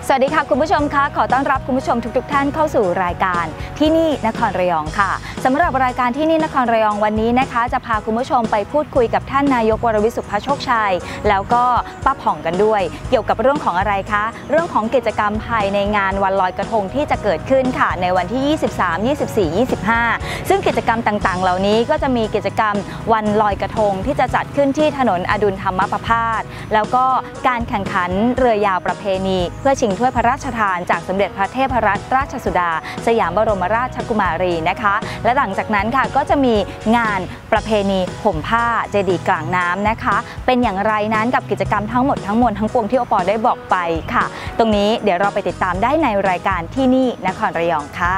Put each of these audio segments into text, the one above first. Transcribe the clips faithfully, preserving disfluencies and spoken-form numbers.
สวัสดีค่ะคุณผู้ชมคะขอต้อนรับคุณผู้ชมทุกๆท่านเข้าสู่รายการที่นี่นครระยองค่ะสำหรับรายการที่นี่นครระยองวันนี้นะคะจะพาคุณผู้ชมไปพูดคุยกับท่านนายกวรวิสุทธิ์พโชคชัยแล้วก็ป้าผ่องกันด้วยเกี่ยวกับเรื่องของอะไรคะเรื่องของกิจกรรมภายในงานวันลอยกระทงที่จะเกิดขึ้นค่ะในวันที่ยี่สิบสาม ยี่สิบสี่ ยี่สิบห้าซึ่งกิจกรรมต่างๆเหล่านี้ก็จะมีกิจกรรมวันลอยกระทงที่จะจัดขึ้นที่ถนนอดุลธรรมประพาสแล้วก็การแข่งขันเรือยาวประเพณีเพื่อชิงถ้วยพระราชทานจากสมเด็จพระเทพรัตนราชสุดาสยามบรมราชกุมารีนะคะและหลังจากนั้นค่ะก็จะมีงานประเพณีห่มผ้าเจดีย์กลางน้ำนะคะเป็นอย่างไรนั้นกับกิจกรรมทั้งหมดทั้งมวลทั้งปวงที่โอปอได้บอกไปค่ะตรงนี้เดี๋ยวเราไปติดตามได้ในรายการที่นี่นครระยองค่ะ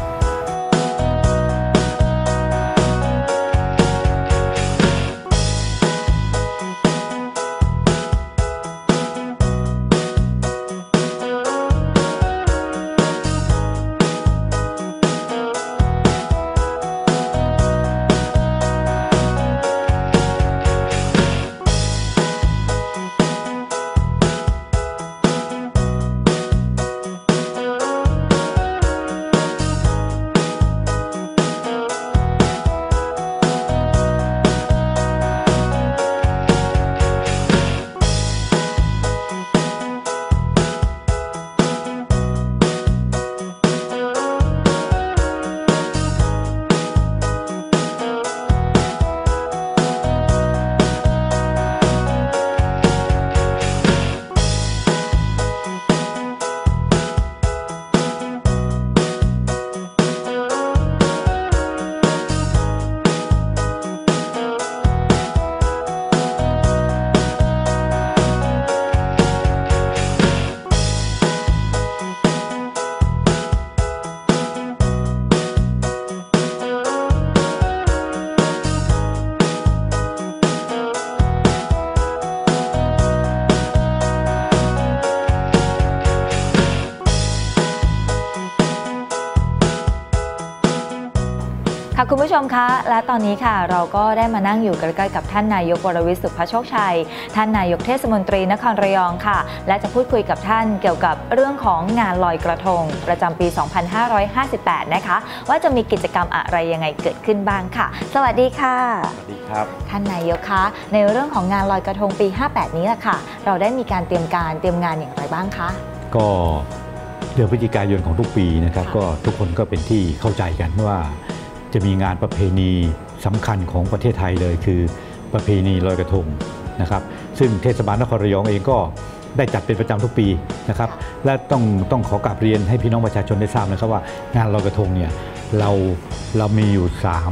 คุณผู้ชมคะและตอนนี้ค่ะเราก็ได้มานั่งอยู่ใกล้ๆกับท่านนายกวรวิสุทธิ์พโชคชัยท่านนายกเทศมนตรีนครระยองค่ะและจะพูดคุยกับท่านเกี่ยวกับเรื่องของงานลอยกระทงประจำปี สองพันห้าร้อยห้าสิบแปด นะคะว่าจะมีกิจกรรมอะไรยังไงเกิดขึ้นบ้างค่ะสวัสดีค่ะสวัสดีครับท่านนายกคะในเรื่องของงานลอยกระทงปีห้าแปดนี้แหละค่ะเราได้มีการเตรียมการเตรียมงานอย่างไรบ้างคะก็เดือนพฤศจิกายนของทุกปีนะครับก็ทุกคนก็เป็นที่เข้าใจกันว่าจะมีงานประเพณีสำคัญของประเทศไทยเลยคือประเพณีลอยกระทงนะครับซึ่งเทศบาลนครระยองเองก็ได้จัดเป็นประจำทุกปีนะครับและต้องต้องขอกราบเรียนให้พี่น้องประชาชนได้ทราบนะครับว่างานลอยกระทงเนี่ยเราเรามีอยู่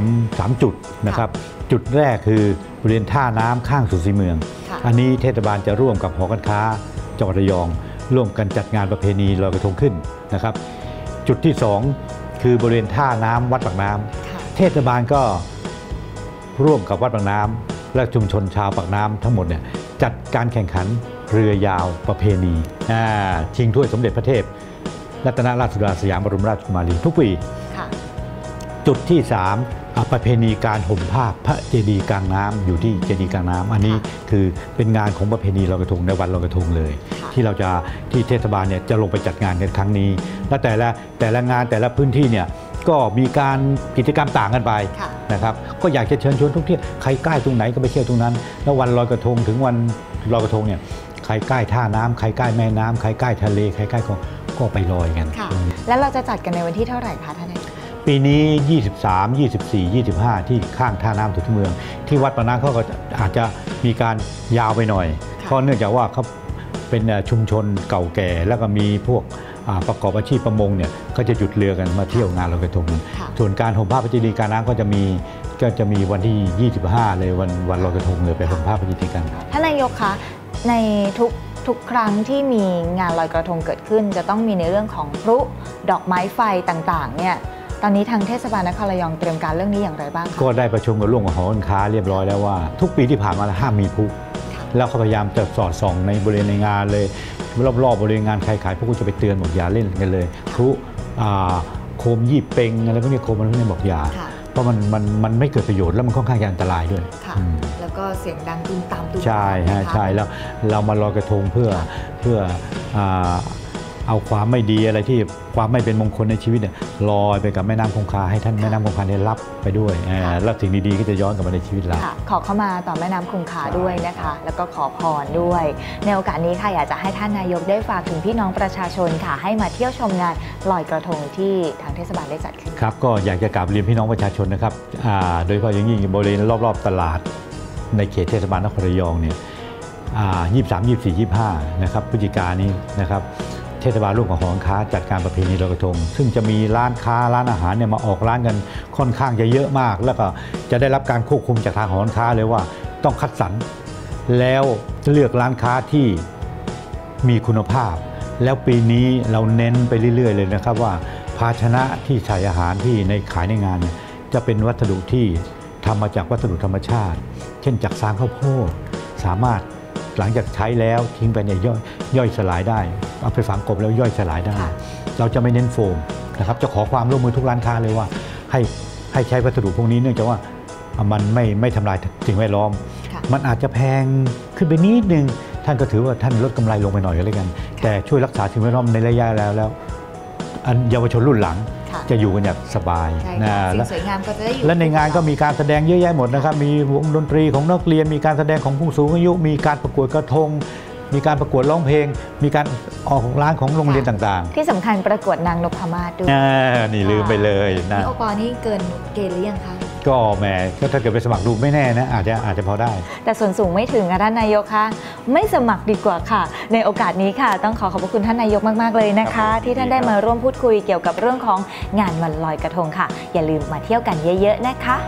3 3จุดนะครับจุดแรกคือบริเวณท่าน้ำข้างสุสีเมืองอันนี้เทศบาลจะร่วมกับหอการค้าจังหวัดระยองร่วมกันจัดงานประเพณีลอยกระทงขึ้นนะครับจุดที่สองคือบริเวณท่าน้ำวัดปากน้ำเทศบาลก็ร่วมกับวัดปากน้ำและชุมชนชาวปากน้ำทั้งหมดเนี่ยจัดการแข่งขันเรือยาวประเพณีชิงถ้วยสมเด็จพระเทพรัตนราชสุดาสยามบรมราชกุมารีทุกปีจุดที่สามประเพณีการห่มผ้าพระเจดีย์กลางน้ำอยู่ที่เจดีย์กลางน้ำอันนี้คือเป็นงานของประเพณีลอยกระทงในวันลอยกระทงเลยที่เราจะที่เทศบาลเนี่ยจะลงไปจัดงานกันครั้งนี้และแต่ละแต่ละงานแต่ละพื้นที่เนี่ยก็มีการกิจกรรมต่างกันไปนะครับก็อยากจะเชิญชวนทุกที่ใครใกล้ตรงไหนก็ไปเที่ยวตรงนั้นแล้ววันลอยกระทงถึงวันลอยกระทงเนี่ยใครใกล้ท่าน้ำใครใกล้แม่น้ำใครใกล้ทะเลใครใกล้ก็ไปลอยกันแล้วเราจะจัดกันในวันที่เท่าไหร่คะท่านนายกปีนี้ยี่สิบสาม ยี่สิบสี่ ยี่สิบห้าที่ข้างท่าน้ำสุดเมืองที่วัดปากน้ำเขาก็อาจจะมีการยาวไปหน่อยเพราะเนื่องจากว่าเขาเป็นชุมชนเก่าแก่แล้วก็มีพวกประกอบอาชีพประมงเนี่ยก็จะหยุดเรือกันมาเที่ยวงานลอยกระทงส่วนการห่มผ้าพระเจดีย์กลางน้ำก็จะมีก็จะมีวันที่ยี่สิบห้าเลยวันวันลอยกระทงเลยไปห่มผ้าพระเจดีย์กลางน้ำท่านนายกคะในทุกทุกครั้งที่มีงานลอยกระทงเกิดขึ้นจะต้องมีในเรื่องของพลุดอกไม้ไฟต่างๆเนี่ยตอนนี้ทางเทศบาลนครระยองเตรียมการเรื่องนี้อย่างไรบ้างคะก็ได้ประชุมกับร่วมกับหอการค้าเรียบร้อยแล้วว่าทุกปีที่ผ่านมาห้ามมีพลุแล้วเขาพยายามจะสอดส่องในบริเวณในงานเลยรอบๆบริเวณงานใครขายพวกก็จะไปเตือนบอกอย่าเล่นกันเลยพลุโคมยี่เป่งอะไรพวกนี้โคมมันพวกนี้บอกอย่าเพราะมันมันมันไม่เกิดประโยชน์แล้วมันค่อนข้างจะอันตรายด้วยแล้วก็เสียงดังตุ้มตามตุ้มใช่ฮะใช่แล้วเรามาลอยกระทงเพื่อเพื่อเอาความไม่ดีอะไรที่ความไม่เป็นมงคลในชีวิตเนี่ยลอยไปกับแม่น้ำคงคาให้ท่านแม่น้ำคงคาได้รับไปด้วยแล้วสิ่งดีๆก็จะย้อนกลับมาในชีวิตเราขอเข้ามาต่อแม่น้ำคงคาด้วยนะคะแล้วก็ขอพรด้วยในโอกาสนี้ค่ะอยากจะให้ท่านนายกได้ฝากถึงพี่น้องประชาชนค่ะให้มาเที่ยวชมงานลอยกระทงที่ทางเทศบาลได้จัดขึ้นครับก็อยากจะกราบเรียนพี่น้องประชาชนนะครับโดยเฉพาะอย่างยิ่งบริเวณรอบๆตลาดในเขตเทศบาลนครระยองเนี่ยยี่สิบสาม ยี่สิบสี่ ยี่สิบห้านะครับพฤศจิกายนนี้นะครับเทศบาลร่วมกับหอการค้าจัดการประเพณีลอยกระทงซึ่งจะมีร้านค้าร้านอาหารเนี่ยมาออกร้านกันค่อนข้างจะเยอะมากแล้วก็จะได้รับการควบคุมจากทางหอการค้าเลยว่าต้องคัดสรรแล้วเลือกร้านค้าที่มีคุณภาพแล้วปีนี้เราเน้นไปเรื่อยๆเลยนะครับว่าภาชนะที่ใส่อาหารที่ในขายในงานจะเป็นวัสดุที่ทำมาจากวัสดุธรรมชาติเช่นจากฟางข้าวโพดสามารถหลังจากใช้แล้วทิ้งไปเนี่ยย่อยย่อยสลายได้เอาไปฝังกบแล้วย่อยสลายได้เราจะไม่เน้นโฟมนะครับจะขอความร่วมมือทุกร้านค้าเลยว่าให้ให้ใช้วัสดุพวกนี้เนื่องจากว่ามันไม่ไม่ทำลายสิ่งแวดล้อมมันอาจจะแพงขึ้นไปนิดนึงท่านก็ถือว่าท่านลดกำไรลงไปหน่อยก็แล้วกันแต่ช่วยรักษาสิ่งแวดล้อมในระยะแล้วแล้วอันเยาวชนรุ่นหลังจะอยู่กันอย่างสบายนะและสวยงามก็จะได้อยู่และในงานก็มีการแสดงเยอะแยะหมดนะครับมีวงดนตรีของนักเรียนมีการแสดงของผู้สูงอายุมีการประกวดกระทงมีการประกวดร้องเพลงมีการออกร้านของโรงเรียนต่างๆที่สำคัญประกวดนางนพมาศด้วยนี่ลืมไปเลยนะพี่โอปอนี่เกินเกณฑ์หรือยังคะก็แหมก็ถ้าเกิดไปสมัครดูไม่แน่นะอาจจะอาจจะพอได้แต่ส่วนสูงไม่ถึงท่านนายกคะไม่สมัครดีกว่าค่ะในโอกาสนี้ค่ะต้องขอขอบพระคุณท่านนายกมากๆเลยนะคะที่ท่านได้มาร่วมพูดคุยเกี่ยวกับเรื่องของงานวันลอยกระทงค่ะอย่าลืมมาเที่ยวกันเยอะๆนะคะ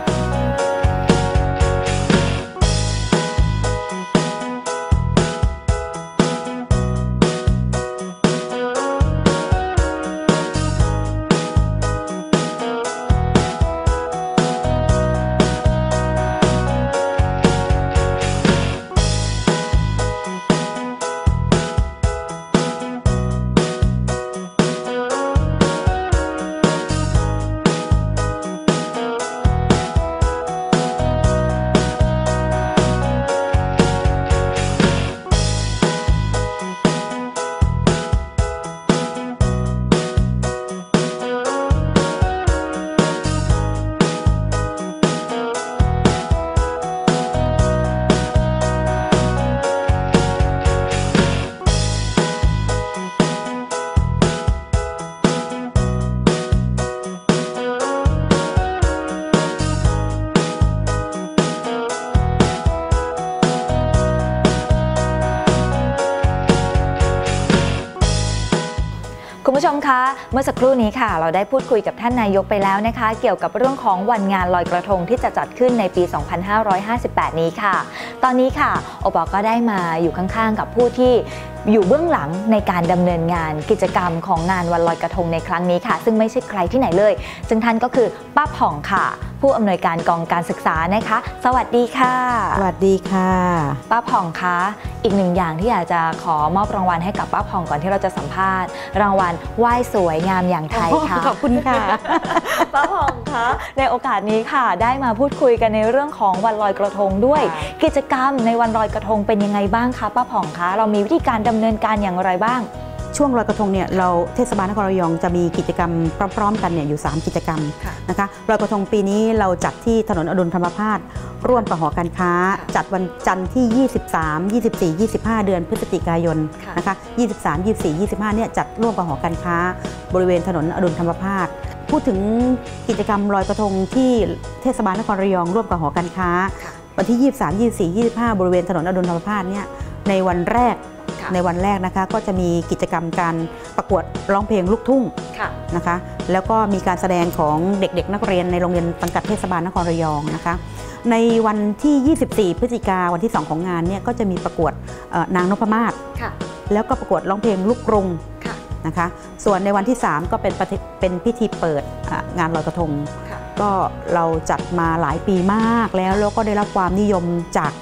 คุณผู้ชมคะเมื่อสักครู่นี้ค่ะเราได้พูดคุยกับท่านนายกไปแล้วนะคะเกี่ยวกับเรื่องของวันงานลอยกระทงที่จะจัดขึ้นในปี สองพันห้าร้อยห้าสิบแปด นี้ค่ะตอนนี้ค่ะโอปอก็ได้มาอยู่ข้างๆกับผู้ที่อยู่เบื้องหลังในการดำเนินงานกิจกรรมของงานวันลอยกระทงในครั้งนี้ค่ะซึ่งไม่ใช่ใครที่ไหนเลยซึ่งท่านก็คือป้าผ่องค่ะผู้อำนวยการกองการศึกษานะคะสวัสดีค่ะสวัสดีค่ะป้าผ่องคะอีกหนึ่งอย่างที่อยากจะขอมอบรางวัลให้กับป้าผ่องก่อนที่เราจะสัมภาษณ์รางวัลไหว้สวยงามอย่างไทยค่ะขอบคุณค่ะป้าผ่องคะในโอกาสนี้ค่ะได้มาพูดคุยกันในเรื่องของวันลอยกระทงด้วยกิจกรรมในวันลอยกระทงเป็นยังไงบ้างคะป้าผ่องคะเรามีวิธีการดำเนินการอย่างไรบ้างช่วงลอยกระทงเนี่ยเราเทศบาลนครระยองจะมีกิจกรรมพร้อมๆกันเนี่ยอยู่สามกิจกรรมนะคะลอยกระทงปีนี้เราจัดที่ถนนอดุลธรรมพาสร่วมกับหอการค้าจัดวันจันทร์ที่ยี่สิบสาม ยี่สิบสี่ ยี่สิบห้าเดือนพฤศจิกายนนะคะยี่สิบสาม ยี่สิบสี่ ยี่สิบห้าเนี่ยจัดร่วมกับหอการค้าบริเวณถนนอดุลธรรมพาสพูดถึงกิจกรรมลอยกระทงที่เทศบาลนครระยองร่วมกับหอการค้าวันที่ยี่สิบสาม ยี่สิบสี่ ยี่สิบห้าบริเวณถนนอดุลธรรมพาสเนี่ยในวันแรกในวันแรกนะคะก็จะมีกิจกรรมการประกวดร้องเพลงลูกทุ่งนะคะแล้วก็มีการแสดงของเด็กๆนักเรียนในโรงเรียนสังกัดเทศบาลนครระยองนะคะในวันที่ยี่สิบสี่พฤศจิกาวันที่สองของงานเนี่ยก็จะมีประกวดนางนพมาศแล้วก็ประกวดร้องเพลงลูกกรุงนะคะส่วนในวันที่สามก็เป็นเป็นพิธีเปิดงานลอยกระทงก็เราจัดมาหลายปีมากแล้วแล้วก็ได้รับความนิยมจาก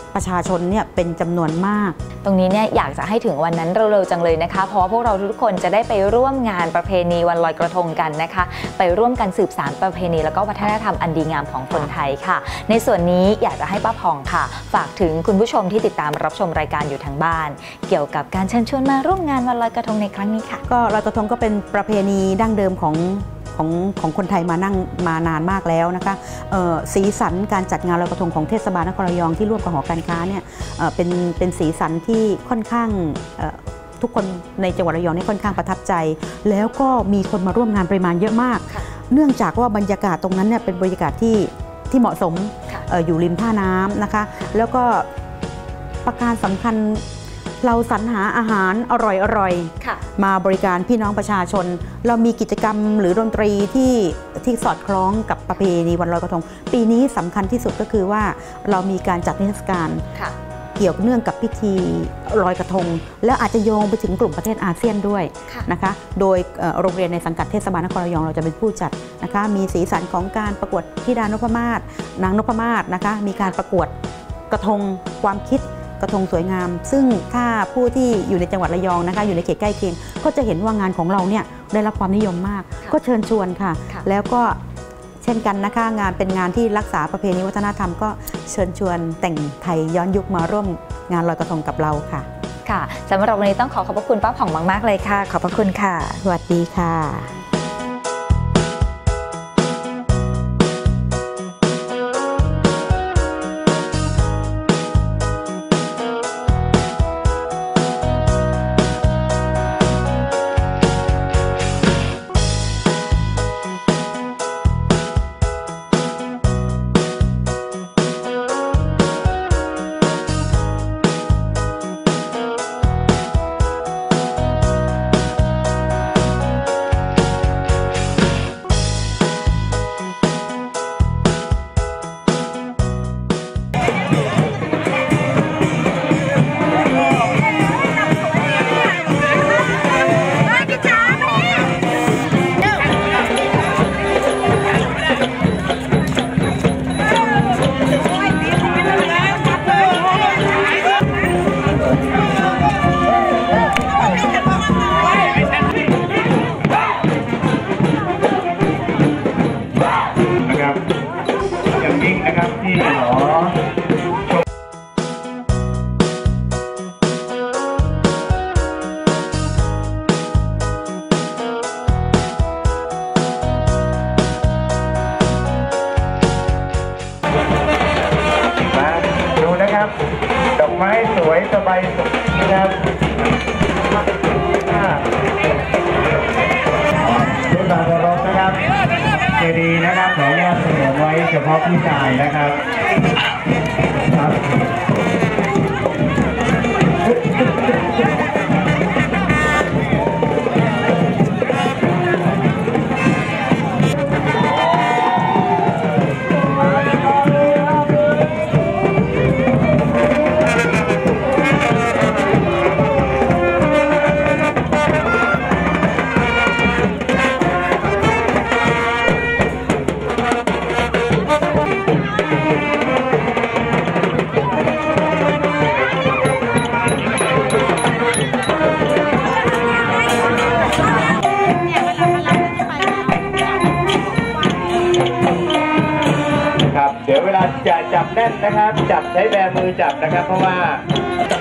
ประชาชนเนี่ยเป็นจำนวนมากตรงนี้เนี่ยอยากจะให้ถึงวันนั้นเร็วๆจังเลยนะคะเพราะว่าพวกเราทุกคนจะได้ไปร่วมงานประเพณีวันลอยกระทงกันนะคะไปร่วมกันสืบสานประเพณีแล้วก็วัฒนธรรมอันดีงามของคนไทยค่ะในส่วนนี้อยากจะให้ป้าผ่องค่ะฝากถึงคุณผู้ชมที่ติดตามรับชมรายการอยู่ทางบ้านเกี่ยวกับการเชิญชวนมาร่วมงานวันลอยกระทงในครั้งนี้ค่ะก็ลอยกระทงก็เป็นประเพณีดั้งเดิมของของของคนไทยมานั่งมานานมากแล้วนะคะสีสันการจัดงานลอยกระทงของเทศบาลนครระยองที่ร่วมกับหอการค้าเนี่ยเป็นเป็นสีสันที่ค่อนข้างทุกคนในจังหวัดระยองนี่ค่อนข้างประทับใจแล้วก็มีคนมาร่วมงานปริมาณเยอะมากเนื่องจากว่าบรรยากาศตรงนั้นเนี่ยเป็นบรรยากาศที่ที่เหมาะสม อ, อยู่ริมท่าน้ำนะคะแล้วก็ประการสำคัญเราสรรหาอาหารอร่อยๆมาบริการพี่น้องประชาชนเรามีกิจกรรมหรือดนตรีที่ที่สอดคล้องกับประเพณีวันลอยกระทงปีนี้สำคัญที่สุดก็คือว่าเรามีการจัดนิทรรศการเกี่ยวเนื่องกับพิธีลอยกระทงแล้วอาจจะโยงไปถึงกลุ่มประเทศอาเซียนด้วยนะคะโดยโรงเรียนในสังกัดเทศบาลนครระยองเราจะเป็นผู้จัดนะคะมีสีสันของการประกวดธิดานพมาศนางนพมาศนะคะมีการประกวดกระทงความคิดกระทงสวยงามซึ่งถ้าผู้ที่อยู่ในจังหวัดระยองนะคะอยู่ในเขตใกล้เคียงก็จะเห็นว่างานของเราเนี่ยได้รับความนิยมมากก็เชิญชวนค่ะแล้วก็เช่นกันนะคะงานเป็นงานที่รักษาประเพณีวัฒนธรรมก็เชิญชวนแต่งไทยย้อนยุคมาร่วมงานลอยกระทงกับเราค่ะค่ะสำหรับวันนี้ต้องขอขอบพระคุณป้าผ่องมากๆเลยค่ะขอบพระคุณค่ะสวัสดีค่ะดอกไม้สวยสบายสุขนะครับรุ่นดาวรบนะครับเจดีย์นะครับขออนุญาตสงวนไว้เฉพาะผู้ชายนะครับครับเดี๋ยวเวลาจะจับแน่นนะครับจับใช้แบมือจับนะครับเพราะว่า